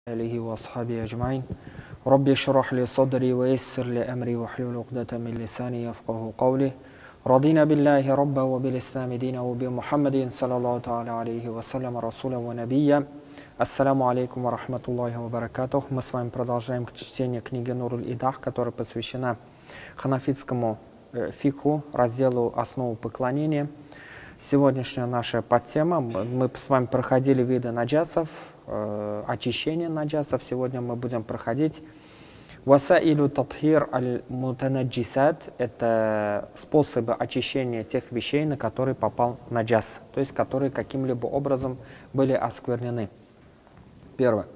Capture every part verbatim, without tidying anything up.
آله وأصحابه أجمعين ربي اشرح لي صدري ويسر لي أمري واحلل عقدة من لساني يفقه قولي رضينا بالله ربا وبالإسلام دينا وبمحمد صلى الله تعالى عليه وسلم رسولا ونبيا. Ассаламу алейкум ва рахматуллахи ва баракатух. Мы с вами продолжаем чтение книги Нуруль Идах, которая посвящена ханафитскому фикху, разделу основу поклонения. Сегодняшняя наша подтема. Мы с вами проходили виды наджасов, э, очищение наджасов. Сегодня мы будем проходить васаилю татхир аль-мутанаджисат. Это способы очищения тех вещей, на которые попал наджас, то есть которые каким-либо образом были осквернены. Первое.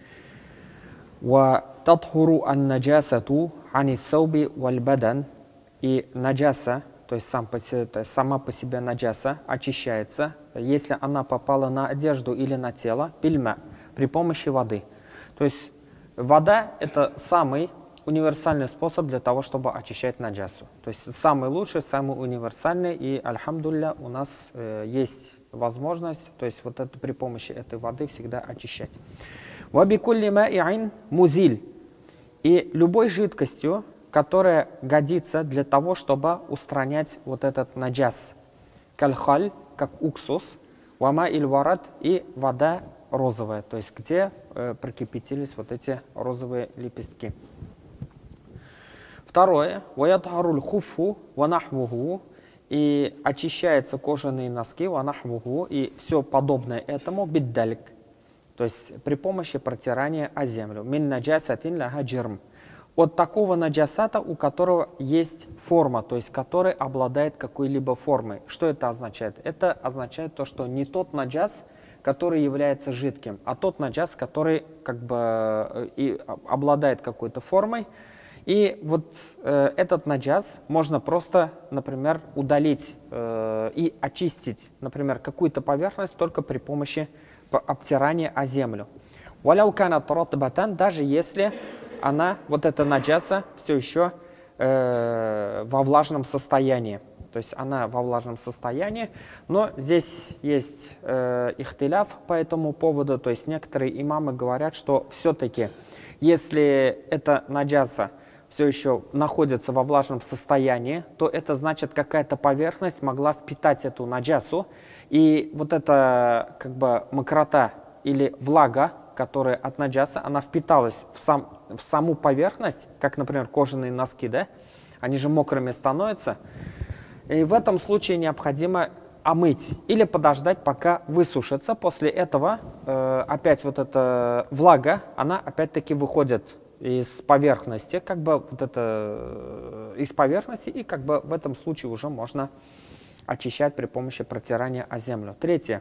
Ва татхуру ан-наджасату ани-сауби валь-бадан. И наджаса, то есть, сам по себе, то есть сама по себе наджаса очищается, если она попала на одежду или на тело, пильма, при помощи воды. То есть вода – это самый универсальный способ для того, чтобы очищать наджасу. То есть самый лучший, самый универсальный, и, альхамдулля, у нас э, есть возможность, то есть вот это при помощи этой воды всегда очищать. Вабикулли ма'i'ин музиль. И любой жидкостью, которая годится для того, чтобы устранять вот этот наджас. Кальхаль, как уксус, вама иль варат, и вода розовая, то есть где э, прокипятились вот эти розовые лепестки. Второе. Ваятхаруль хуфу ванахвуху, и очищаются кожаные носки, ванахвуху, и все подобное этому, биддалик, то есть при помощи протирания о землю. Мин наджасатин ляха джирм. От такого наджасата, у которого есть форма, то есть который обладает какой-либо формой. Что это означает? Это означает то, что не тот наджас, который является жидким, а тот наджас, который как бы и обладает какой-то формой. И вот э, этот наджас можно просто, например, удалить э, и очистить, например, какую-то поверхность только при помощи обтирания о землю. Валяукана таратбатан, даже если она, вот эта наджаса, все еще э, во влажном состоянии. То есть она во влажном состоянии, но здесь есть э, ихтиляф по этому поводу. То есть некоторые имамы говорят, что все-таки, если эта наджаса все еще находится во влажном состоянии, то это значит, какая-то поверхность могла впитать эту наджасу. И вот эта как бы мокрота или влага, которая от наджаса, она впиталась в, сам, в саму поверхность, как, например, кожаные носки, да? Они же мокрыми становятся. И в этом случае необходимо омыть или подождать, пока высушится. После этого э, опять вот эта влага, она опять-таки выходит из поверхности, как бы вот это э, из поверхности, и как бы в этом случае уже можно очищать при помощи протирания о землю. Третье.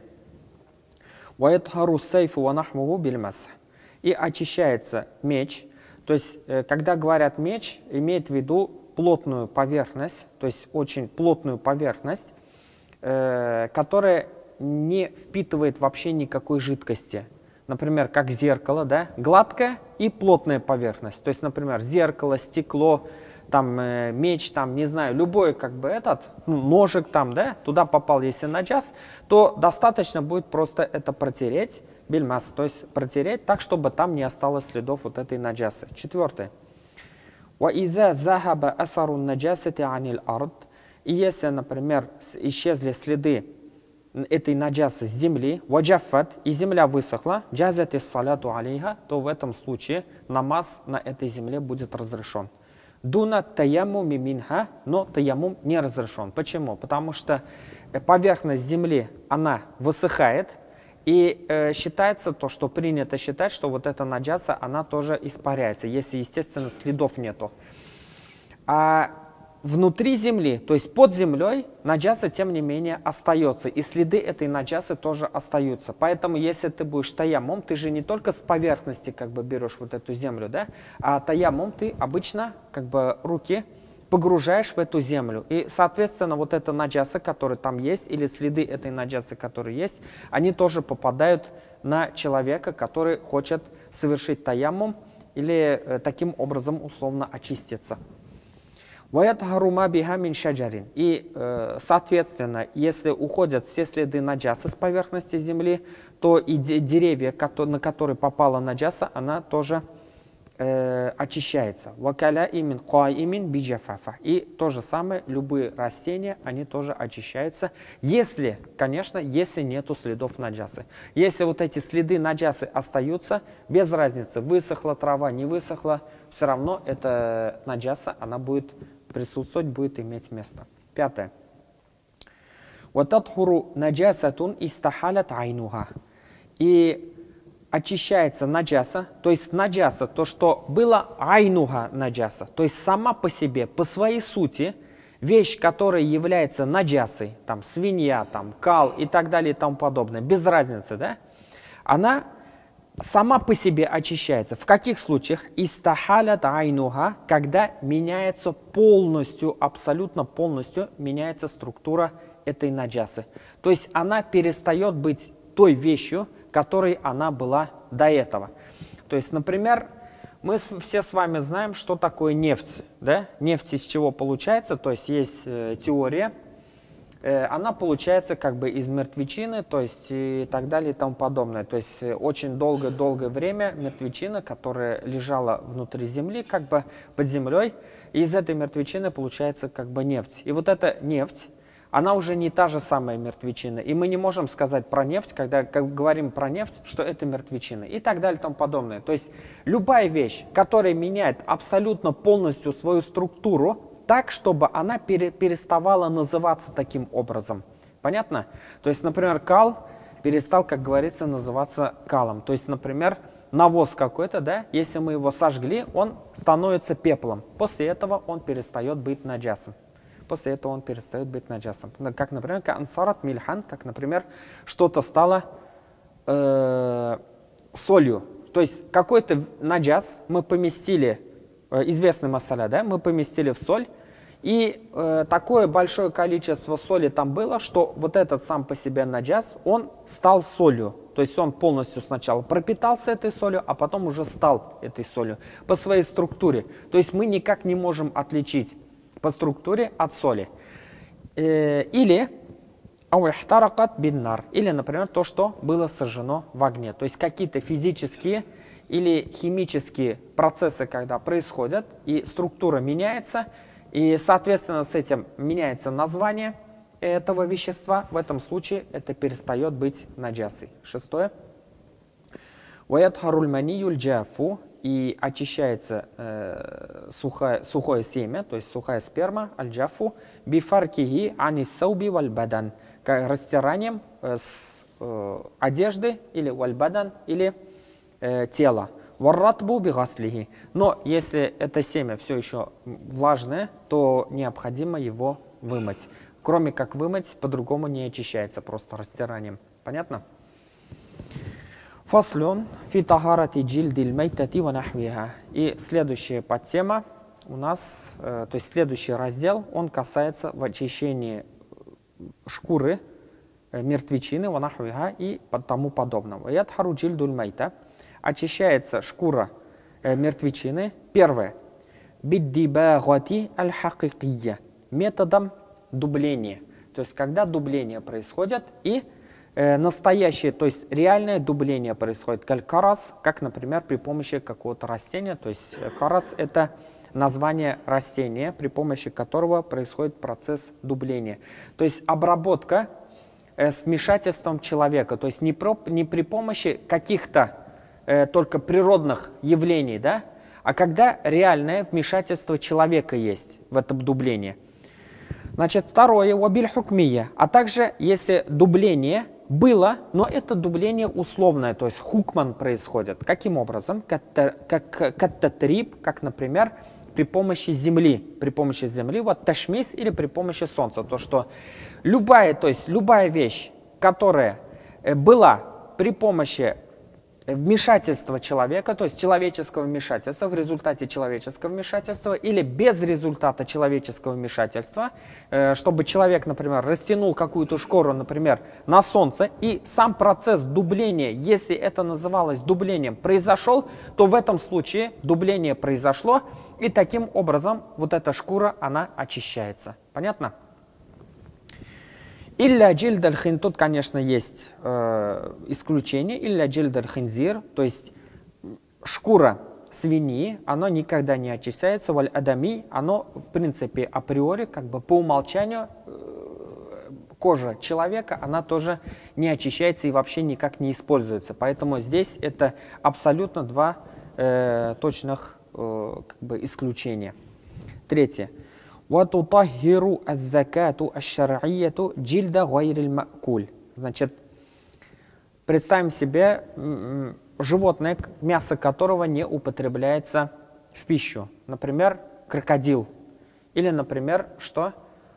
И очищается меч. То есть, когда говорят меч, имеет в виду плотную поверхность, то есть очень плотную поверхность, э, которая не впитывает вообще никакой жидкости. Например, как зеркало, да? Гладкая и плотная поверхность. То есть, например, зеркало, стекло, там э, меч, там, не знаю, любой как бы этот, ну, ножик там, да, туда попал, если наджас, то достаточно будет просто это протереть, бельмас, то есть протереть так, чтобы там не осталось следов вот этой наджасы. Четвертое. И если, например, исчезли следы этой наджасы с земли, ваджафат, и земля высохла, джазат ис салату алейха, то в этом случае намаз на этой земле будет разрешен. Дуна таяммум минха, но таяммум не разрешен. Почему? Потому что поверхность земли, она высыхает, и э, считается то, что принято считать, что вот эта наджаса, она тоже испаряется, если, естественно, следов нету. А внутри земли, то есть под землей, наджаса, тем не менее, остается, и следы этой наджасы тоже остаются. Поэтому, если ты будешь таяммум, ты же не только с поверхности как бы берешь вот эту землю, да, а таяммум ты обычно как бы руки погружаешь в эту землю. И, соответственно, вот эта наджаса, которая там есть, или следы этой наджасы, которые есть, они тоже попадают на человека, который хочет совершить таяммум или э, таким образом условно очиститься. И, э, соответственно, если уходят все следы наджаса с поверхности земли, то и деревья, на которые попала наджаса, она тоже э, очищается. И то же самое, любые растения, они тоже очищаются, если, конечно, если нету следов наджасы. Если вот эти следы наджасы остаются, без разницы, высохла трава, не высохла, все равно эта наджаса, она будет присутствовать, будет иметь место. Пятое. И очищается наджаса, то есть наджаса, то, что было айнуха наджаса, то есть сама по себе, по своей сути, вещь, которая является наджасой, там свинья, там кал и так далее и тому подобное, без разницы, да, она сама по себе очищается. В каких случаях? Истахалят айнуха, когда меняется полностью, абсолютно полностью меняется структура этой наджасы. То есть она перестает быть той вещью, которой она была до этого. То есть, например, мы все с вами знаем, что такое нефть. Да? Нефть из чего получается? То есть есть э, теория. Она получается как бы из мертвечины, то есть и так далее и тому подобное. То есть очень долгое-долгое время мертвечина, которая лежала внутри земли, как бы под землей, и из этой мертвечины получается как бы нефть. И вот эта нефть, она уже не та же самая мертвечина. И мы не можем сказать про нефть, когда как говорим про нефть, что это мертвечина и так далее и тому подобное. То есть любая вещь, которая меняет абсолютно полностью свою структуру, так, чтобы она пере, переставала называться таким образом. Понятно? То есть, например, кал перестал, как говорится, называться калом. То есть, например, навоз какой-то, да, если мы его сожгли, он становится пеплом. После этого он перестает быть наджасом. После этого он перестает быть наджасом. Как, например, ансарат мильхан, как, например, что-то стало э, солью. То есть, какой-то наджас мы поместили, известный масаля, да, мы поместили в соль, и э, такое большое количество соли там было, что вот этот сам по себе наджас, он стал солью. То есть он полностью сначала пропитался этой солью, а потом уже стал этой солью по своей структуре. То есть мы никак не можем отличить по структуре от соли. Э, или, или, например, то, что было сожжено в огне. То есть какие-то физические или химические процессы, когда происходят, и структура меняется, и, соответственно, с этим меняется название этого вещества. В этом случае это перестает быть наджасой. Шестое. И очищается э, сухое, сухое семя, то есть сухая сперма, аль-джафу, бифаркихи анисауби вальбадан, растиранием э, с э, одежды или вальбадан, или э, тела. Но если это семя все еще влажное, то необходимо его вымыть. Кроме как вымыть, по-другому не очищается, просто растиранием. Понятно? Фаслон фи тахарати джилдиль майтати ва нахвиха. И следующая подтема у нас, э, то есть следующий раздел, он касается в очищении шкуры э, мертвечины ва нахвиха и тому подобного. Ядхару джилдуль майта. Очищается шкура э, мертвечины. Первое. Биддибагати аль-хакикия. Методом дубления. То есть когда дубление происходит и э, настоящее, то есть реальное дубление происходит. Как карас, как, например, при помощи какого-то растения. То есть карас — это название растения, при помощи которого происходит процесс дубления. То есть обработка э, с вмешательством человека. То есть не, про, не при помощи каких-то только природных явлений, да, а когда реальное вмешательство человека есть в этом дублении. Значит, второе, вабиль хукмия, а также если дубление было, но это дубление условное, то есть хукман происходит. Каким образом? Как каттатриб, как, например, при помощи земли, при помощи земли, вот ташмис, или при помощи солнца. То, что любая, то есть любая вещь, которая была при помощи вмешательства человека, то есть человеческого вмешательства, в результате человеческого вмешательства или без результата человеческого вмешательства, чтобы человек, например, растянул какую-то шкуру, например, на солнце, и сам процесс дубления, если это называлось дублением, произошел, то в этом случае дубление произошло, и таким образом вот эта шкура, она очищается. Понятно? Илля джильд аль-хин, тут, конечно, есть э, исключение, илля джильд аль-хинзир, то есть шкура свиньи, оно никогда не очищается, валь адами, оно, в принципе, априори, как бы по умолчанию, э, кожа человека, она тоже не очищается и вообще никак не используется. Поэтому здесь это абсолютно два э, точных э, как бы исключения. Третье. وَتُطَهِّرُ الزَّكَاةُ الشَّرْعِيَّةُ جِلْدَ غَيْرِ الْمَأْكُولِ. Значит, представим себе животное, мясо которого не употребляется в пищу. Например, крокодил. Или, например, что?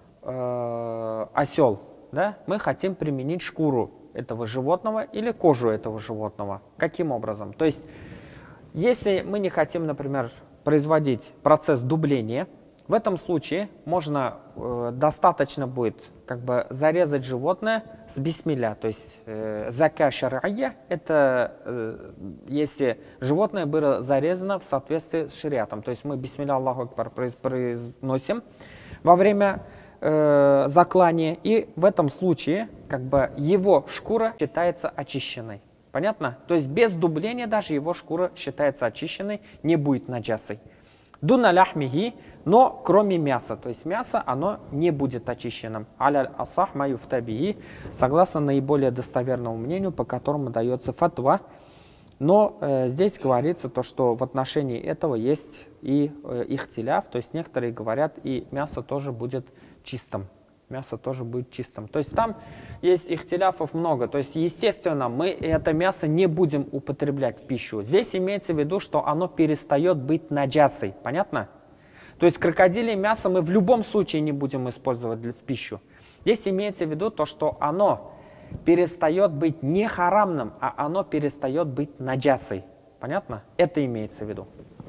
Э, осел. Да? Мы хотим применить шкуру этого животного или кожу этого животного. Каким образом? То есть, если мы не хотим, например, производить процесс дубления, в этом случае можно, э, достаточно будет как бы зарезать животное с бисмилля. То есть зака шар'ия – это э, если животное было зарезано в соответствии с шариатом. То есть мы бисмилля Аллаху акбар произносим во время э, заклания, и в этом случае как бы его шкура считается очищенной. Понятно? То есть без дубления даже его шкура считается очищенной, не будет наджасой. Дуна ляхмихи, но кроме мяса, то есть мясо, оно не будет очищенным. Аля асах маюфтабии, согласно наиболее достоверному мнению, по которому дается фатва. Но э, здесь говорится то, что в отношении этого есть и э, ихтиляф, то есть некоторые говорят, и мясо тоже будет чистым. Мясо тоже будет чистым. То есть там есть ихтиляфов много. То есть, естественно, мы это мясо не будем употреблять в пищу. Здесь имеется в виду, что оно перестает быть наджасой. Понятно? То есть крокодиле мясо мы в любом случае не будем использовать в пищу. Здесь имеется в виду то, что оно перестает быть не харамным, а оно перестает быть наджасой. Понятно? Это имеется в виду.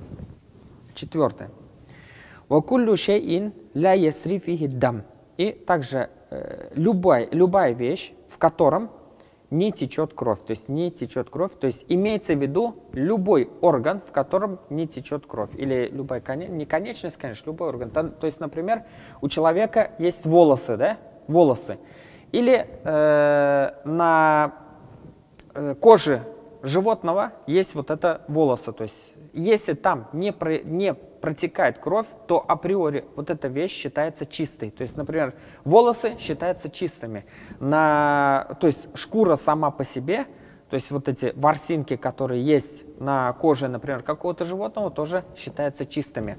Четвертое. وَكُلُّ شَيْءٍ لَا يَسْرِي فِيهِ الدَّمْ. И также э, любая, любая вещь, в котором не течет кровь, то есть не течет кровь, то есть имеется в виду любой орган, в котором не течет кровь, или любая, не конечность, конечно, любой орган. То, то есть, например, у человека есть волосы, да, волосы, или э, на э, коже животного есть вот это волосы, то есть если там не, про, не протекает кровь, то априори вот эта вещь считается чистой. То есть, например, волосы считаются чистыми. На, то есть шкура сама по себе, то есть вот эти ворсинки, которые есть на коже, например, какого-то животного, тоже считаются чистыми.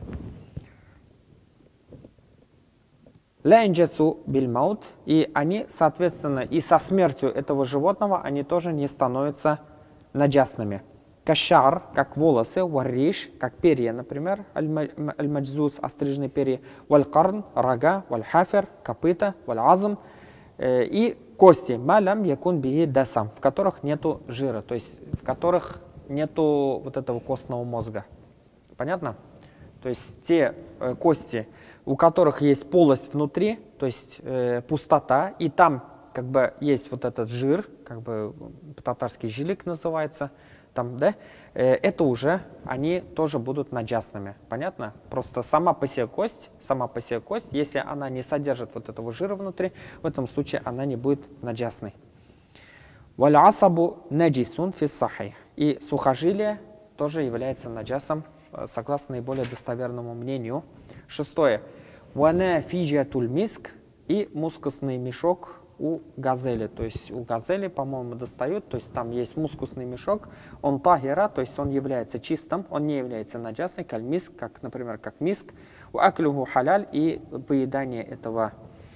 Лянджасу бильмаут, и они, соответственно, и со смертью этого животного, они тоже не становятся наджасными. Кашар, как волосы, варриш, как перья, например, аль-маджзус, острижные перья, валь-карн, рога, валь-хафер, копыта, валь-азм, э, и кости, малям якун бихи дасам, в которых нету жира, то есть в которых нету вот этого костного мозга. Понятно? То есть те э, кости, у которых есть полость внутри, то есть э, пустота, и там как бы есть вот этот жир, как бы по-татарски жилик называется, там, да, э, это уже они тоже будут наджасными. Понятно? Просто сама по себе кость, сама по себе кость, если она не содержит вот этого жира внутри, в этом случае она не будет наджасной. Валь асабу наджисун фис сахих. И сухожилие тоже является наджасом, согласно наиболее достоверному мнению. Шестое. Вана фиджатуль миск, и мускусный мешок у газели, то есть у газели, по-моему, достают, то есть там есть мускусный мешок, он тахира, то есть он является чистым, он не является наджасой, каль миск, как, например, как миск, у аклюху халяль, и поедание этого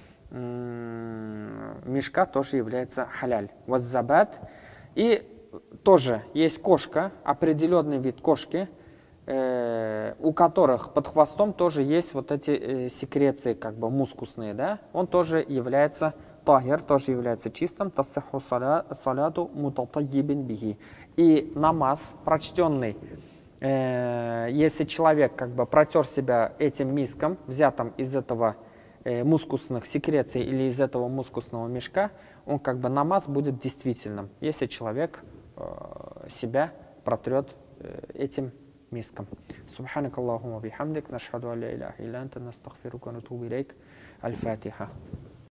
мешка тоже является халяль. Ваззабат, и тоже есть кошка, определенный вид кошки, э, у которых под хвостом тоже есть вот эти э, секреции, как бы мускусные, да, он тоже является тахир тоже является чистым, тассиху саляту мутатайибин бихи. И намаз, прочтенный, э, если человек как бы протер себя этим миском, взятым из этого э, мускусных секреций или из этого мускусного мешка, он как бы намаз будет действительным, если человек э, себя протрет э, этим миском. Субханак Аллахума бихамдик, нашхаду алля иляха илля анта, настагфирука ва натубу илейк. Аль-Фатиха.